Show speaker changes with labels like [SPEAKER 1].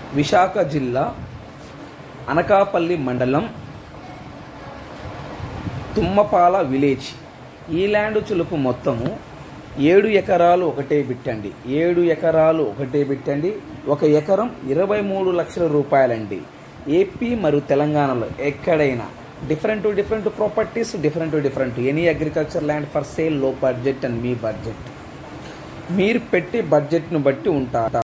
[SPEAKER 1] విశాఖ జిల్లా అనకాపల్లి మండలం తుమ్మపాల విలేజ్. ఈ ల్యాండ్ చులుపు మొత్తము 7 ఎకరాలు ఒకటే బిట్టండి. 7 ఎకరాలు ఒకటే బిట్టండి. 1 ఎకరం 23 లక్షల రూపాయలండి. ఏపీ మరియు తెలంగాణలో ఎక్కడైనా different properties, different any agriculture land for sale, low budget and మీ బడ్జెట్. మీరు పెట్టే బడ్జెట్ను బట్టి ఉంటారు.